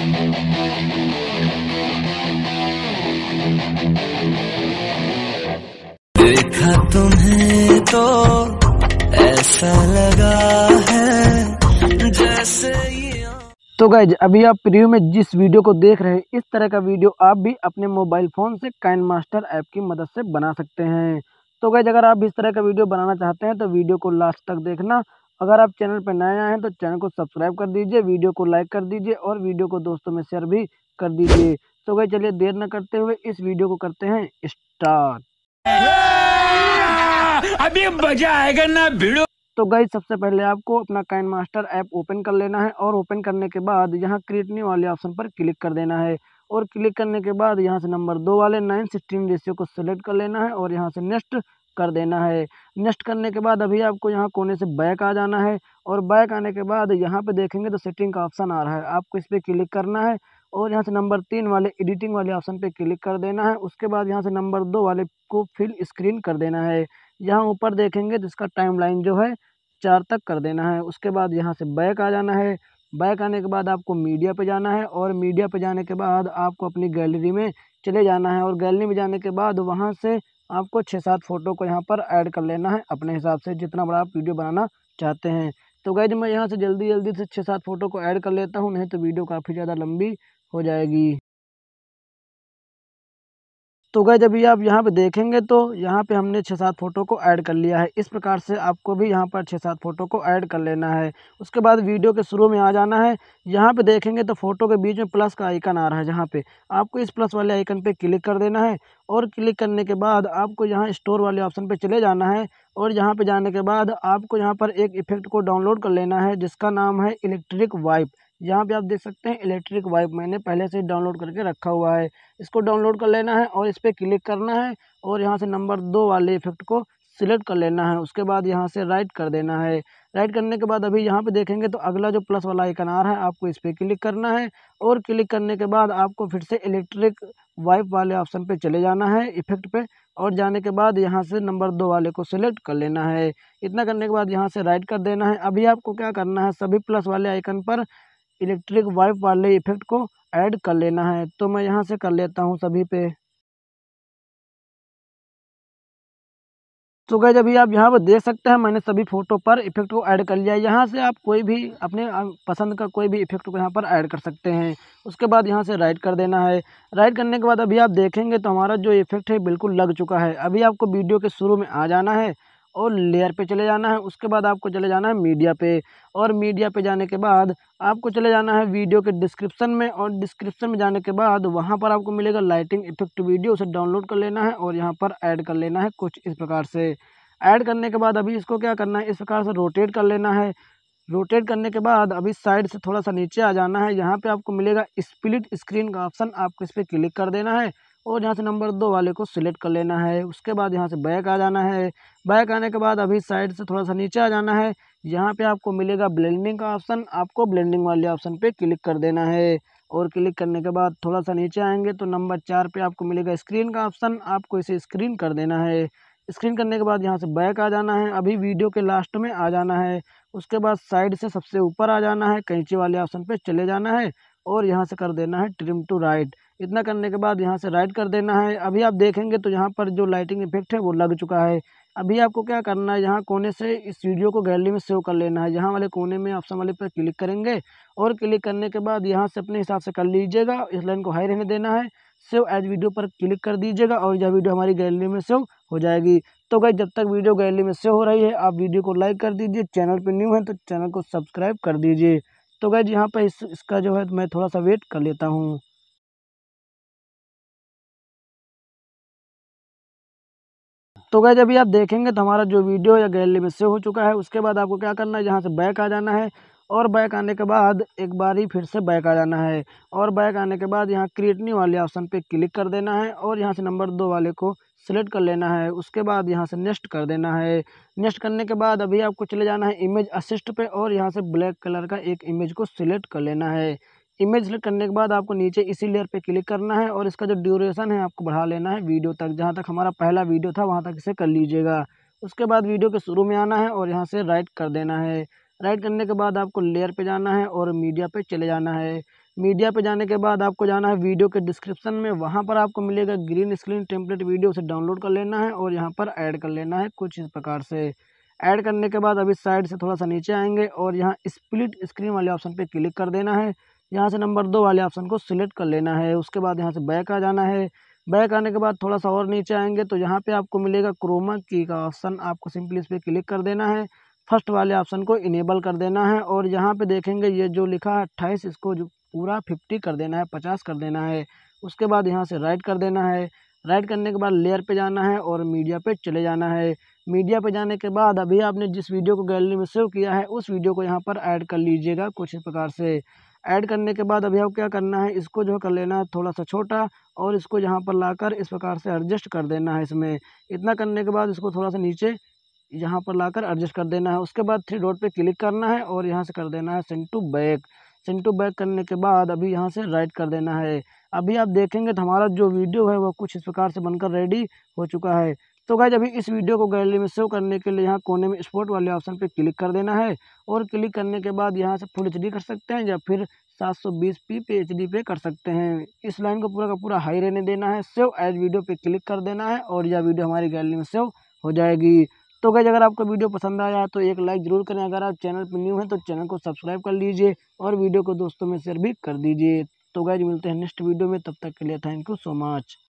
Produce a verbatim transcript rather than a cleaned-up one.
देखा तुम्हें तो ऐसा लगा है जैसे ये। तो गाइज अभी आप प्रीव्यू में जिस वीडियो को देख रहे हैं, इस तरह का वीडियो आप भी अपने मोबाइल फ़ोन से काइनमास्टर ऐप की मदद से बना सकते हैं। तो गाइज अगर आप इस तरह का वीडियो बनाना चाहते हैं तो वीडियो को लास्ट तक देखना। अगर आप चैनल पर नए आए हैं तो चैनल को सब्सक्राइब कर दीजिए, वीडियो को लाइक कर दीजिए और वीडियो को दोस्तों में शेयर भी कर दीजिए। तो गाइज चलिए देर न करते हुए इस वीडियो को करते हैं स्टार्ट। अभी मजा आएगा ना भिड़ो। तो गाइज सबसे पहले आपको अपना काइनमास्टर ऐप ओपन कर लेना है और ओपन करने के बाद यहाँ क्रिएट न्यू वाले ऑप्शन पर क्लिक कर देना है और क्लिक करने के बाद यहाँ से नंबर दो वाले नाइन सिक्सटीन रेशियो को सिलेक्ट कर लेना है और यहाँ से नेक्स्ट कर देना है। नेक्स्ट करने के बाद अभी आपको यहाँ कोने से बैक आ जाना है और बैक आने के बाद यहाँ पे देखेंगे तो सेटिंग का ऑप्शन आ रहा है, आपको इस पर क्लिक करना है और यहाँ से नंबर तीन वाले एडिटिंग वाले ऑप्शन पे क्लिक कर देना है। उसके बाद यहाँ से नंबर दो वाले को फिल स्क्रीन कर देना है। यहाँ ऊपर देखेंगे तो इसका टाइमलाइन जो है चार तक कर देना है। उसके बाद यहाँ से बैक आ जाना है। बैक आने के बाद आपको मीडिया पे जाना है और मीडिया पे जाने के बाद आपको अपनी गैलरी में चले जाना है और गैलरी में जाने के बाद वहाँ से आपको छः सात फ़ोटो को यहाँ पर ऐड कर लेना है अपने हिसाब से, जितना बड़ा आप वीडियो बनाना चाहते हैं। तो गाइज मैं यहाँ से जल्दी जल्दी से छः सात फ़ोटो को ऐड कर लेता हूँ, नहीं तो वीडियो काफ़ी ज़्यादा लंबी हो जाएगी। तो गाइज अभी आप यहाँ पे देखेंगे तो यहाँ पे हमने छः सात फ़ोटो को ऐड कर लिया है। इस प्रकार से आपको भी यहाँ पर छः सात फ़ोटो को ऐड कर लेना है। उसके बाद वीडियो के शुरू में आ जाना है। यहाँ पे देखेंगे तो फ़ोटो के बीच में प्लस का आइकन आ रहा है, जहाँ पे आपको इस प्लस वाले आइकन पे क्लिक कर देना है और क्लिक करने के बाद आपको यहाँ स्टोर वाले ऑप्शन पे चले जाना है और यहाँ पे जाने के बाद आपको यहाँ पर एक इफेक्ट को डाउनलोड कर लेना है जिसका नाम है इलेक्ट्रिक वाइप। यहाँ पे आप देख सकते हैं इलेक्ट्रिक वाइप मैंने पहले से डाउनलोड करके रखा हुआ है। इसको डाउनलोड कर लेना है और इस पर क्लिक करना है और यहाँ से नंबर दो वाले इफेक्ट को सिलेक्ट कर लेना है। उसके बाद यहाँ से राइट कर देना है। राइट करने के बाद अभी यहाँ पे देखेंगे तो अगला जो प्लस वाला आइकन आ रहा है आपको इस पर क्लिक करना है और क्लिक करने के बाद आपको फिर से इलेक्ट्रिक वाइप वाले ऑप्शन पे चले जाना है इफेक्ट पे और जाने के बाद यहाँ से नंबर दो वाले को सिलेक्ट कर लेना है। इतना करने के बाद यहाँ से राइट कर देना है। अभी आपको क्या करना है, सभी प्लस वाले आइकन पर इलेक्ट्रिक वाइप वाले इफेक्ट को ऐड कर लेना है। तो मैं यहाँ से कर लेता हूँ सभी पे। तो गाइस अभी आप यहाँ पर देख सकते हैं मैंने सभी फोटो पर इफेक्ट को ऐड कर लिया है। यहाँ से आप कोई भी अपने पसंद का कोई भी इफेक्ट को यहाँ पर ऐड कर सकते हैं। उसके बाद यहाँ से राइट कर देना है। राइट करने के बाद अभी आप देखेंगे तो हमारा जो इफेक्ट है बिल्कुल लग चुका है। अभी आपको वीडियो के शुरू में आ जाना है और लेयर पे चले जाना है। उसके बाद आपको चले जाना है मीडिया पे और मीडिया पे जाने के बाद आपको चले जाना है वीडियो के डिस्क्रिप्शन में और डिस्क्रिप्शन में जाने के बाद वहाँ पर आपको मिलेगा लाइटिंग इफेक्ट वीडियो, उसे डाउनलोड कर लेना है और यहाँ पर ऐड कर लेना है कुछ इस प्रकार से। ऐड करने के बाद अभी इसको क्या करना है, इस प्रकार से रोटेट कर लेना है। रोटेट करने के बाद अभी साइड से थोड़ा सा नीचे आ जाना है। यहाँ पे आपको मिलेगा स्प्लिट स्क्रीन का ऑप्शन, आपको इस पर क्लिक कर देना है और यहाँ से नंबर दो वाले को सिलेक्ट कर लेना है। उसके बाद यहाँ से बैक आ जाना है। बैक आने के बाद अभी साइड से थोड़ा सा नीचे आ जाना है। यहाँ पे आपको मिलेगा ब्लेंडिंग का ऑप्शन, आपको ब्लेंडिंग वाले ऑप्शन पे क्लिक कर देना है और क्लिक करने के बाद थोड़ा सा नीचे आएंगे तो नंबर चार पे आपको मिलेगा स्क्रीन का ऑप्शन, आपको इसे स्क्रीन कर देना है। स्क्रीन करने के बाद यहाँ से बैक आ जाना है। अभी वीडियो के लास्ट में आ जाना है। उसके बाद साइड से सबसे ऊपर आ जाना है, कैंची वाले ऑप्शन पे चले जाना है और यहाँ से कर देना है ट्रिम टू राइट। इतना करने के बाद यहाँ से राइट कर देना है। अभी आप देखेंगे तो यहाँ पर जो लाइटिंग इफेक्ट है वो लग चुका है। अभी आपको क्या करना है, यहाँ कोने से इस वीडियो को गैलरी में सेव कर लेना है। यहाँ वाले कोने में ऑप्शन वाले पर क्लिक करेंगे और क्लिक करने के बाद यहाँ से अपने हिसाब से कर लीजिएगा। इस लाइन को हाई रहने देना है, सेव एज वीडियो पर क्लिक कर दीजिएगा और यह वीडियो हमारी गैलरी में सेव हो जाएगी। तो गाइस जब तक वीडियो गैलरी में सेव हो रही है आप वीडियो को लाइक कर दीजिए, चैनल पे न्यू है तो चैनल को सब्सक्राइब कर दीजिए। तो गाइस यहाँ पर इस, इसका जो है मैं थोड़ा सा वेट कर लेता हूँ। तो गाइस अभी आप देखेंगे तो हमारा जो वीडियो या गैलरी में सेव हो चुका है। उसके बाद आपको क्या करना है, यहाँ से बैक आ जाना है और बैक आने के बाद एक बारी फिर से बैक आ जाना है और बैक आने के बाद यहाँ क्रिएट न्यू वाले ऑप्शन पे क्लिक कर देना है और यहाँ से नंबर दो वाले को सिलेक्ट कर लेना है। उसके बाद यहाँ से नेक्स्ट कर देना है। नेक्स्ट करने के बाद अभी आपको चले जाना है इमेज असिस्ट पे और यहाँ से ब्लैक कलर का एक इमेज को सिलेक्ट कर लेना है। इमेज सेलेक्ट करने के बाद आपको नीचे इसी लेयर पे क्लिक करना है और इसका जो ड्यूरेशन है आपको बढ़ा लेना है वीडियो तक, जहाँ तक हमारा पहला वीडियो था वहाँ तक इसे कर लीजिएगा। उसके बाद वीडियो के शुरू में आना है और यहाँ से राइट कर देना है। राइट करने के बाद आपको लेयर पे जाना है और मीडिया पे चले जाना है। मीडिया पे जाने के बाद आपको जाना है वीडियो के डिस्क्रिप्शन में, वहाँ पर आपको मिलेगा ग्रीन स्क्रीन टेम्पलेट वीडियो, उसे डाउनलोड कर लेना है और यहाँ पर ऐड कर लेना है कुछ इस प्रकार से। ऐड करने के बाद अभी साइड से थोड़ा सा नीचे आएंगे और यहाँ स्प्लिट स्क्रीन वाले ऑप्शन पे क्लिक कर देना है। यहाँ से नंबर दो वाले ऑप्शन को सिलेक्ट कर लेना है। उसके बाद यहाँ से बैक आ जाना है। बैक आने के बाद थोड़ा सा और नीचे आएंगे तो यहाँ पे आपको मिलेगा क्रोमा की का ऑप्शन, आपको सिंपली इस पर क्लिक कर देना है। फर्स्ट वाले ऑप्शन को इनेबल कर देना है और यहाँ पे देखेंगे ये जो लिखा है अट्ठाईस, इसको जो पूरा फिफ्टी कर देना है, पचास कर देना है। उसके बाद यहाँ से राइट कर देना है। राइट करने के बाद लेयर पे जाना है और मीडिया पे चले जाना है। मीडिया पे जाने के बाद अभी आपने जिस वीडियो को गैलरी में सेव किया है उस वीडियो को यहाँ पर ऐड कर लीजिएगा कुछ इस प्रकार से। ऐड करने के बाद अभी आपको क्या करना है, इसको जो कर लेना है थोड़ा सा छोटा और इसको यहाँ पर लाकर इस प्रकार से एडजस्ट कर देना है। इसमें इतना करने के बाद इसको थोड़ा सा नीचे यहाँ पर लाकर एडजस्ट कर देना है। उसके बाद थ्री डॉट पे क्लिक करना है और यहाँ से कर देना है send to back. Send to back करने के बाद अभी यहाँ से राइट कर देना है। अभी आप देखेंगे तो हमारा जो वीडियो है वो कुछ इस प्रकार से बनकर रेडी हो चुका है। तो गाइस अभी इस वीडियो को गैलरी में सेव करने के लिए यहाँ कोने में स्पॉट वाले ऑप्शन पे क्लिक कर देना है और क्लिक करने के बाद यहाँ से फुल एच डी कर सकते हैं या फिर सात सौ बीस पी पे एच डी पे कर सकते हैं। इस लाइन को पूरा का पूरा हाई रहने देना है। सेव एज वीडियो पे क्लिक कर देना है और यह वीडियो हमारी गैलरी में सेव हो जाएगी। तो गाइस अगर आपको वीडियो पसंद आया तो एक लाइक जरूर करें। अगर आप चैनल पर न्यू हैं तो चैनल को सब्सक्राइब कर लीजिए और वीडियो को दोस्तों में शेयर भी कर दीजिए। तो गाइस मिलते हैं नेक्स्ट वीडियो में, तब तक के लिए थैंक यू सो मच।